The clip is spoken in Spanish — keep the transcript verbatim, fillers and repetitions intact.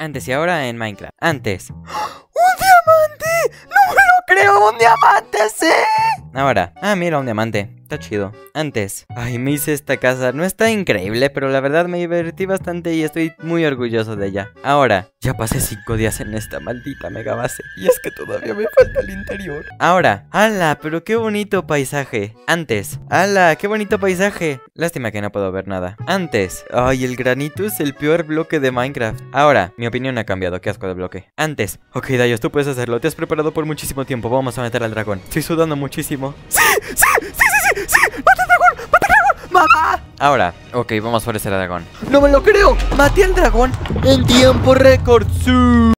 Antes y ahora en Minecraft. Antes. ¡Un diamante! ¡No me lo creo! ¡Un diamante! ¡Sí! Ahora. Ah, mira, un diamante. Está chido. Antes. Ay, me hice esta casa. No está increíble, pero la verdad me divertí bastante y estoy muy orgulloso de ella. Ahora. Ya pasé cinco días en esta maldita mega base. Y es que todavía me falta el interior. Ahora. ¡Hala! Pero qué bonito paisaje. Antes. ¡Hala! ¡Qué bonito paisaje! Lástima que no puedo ver nada. Antes. Ay, el granito es el peor bloque de Minecraft. Ahora. Mi opinión ha cambiado. Qué asco de bloque. Antes. Ok, Dayos, tú puedes hacerlo. Te has preparado por muchísimo tiempo. Vamos a meter al dragón. Estoy sudando muchísimo. ¡Sí! ¡Sí! ¡Sí! ¡Sí! ¡Sí! ¡Sí! ¡Mata al dragón! ¡Mata al dragón! ¡Mamá! Ahora. Ok, vamos por ese dragón. ¡No me lo creo! ¡Maté al dragón en tiempo récord! ¡Sí!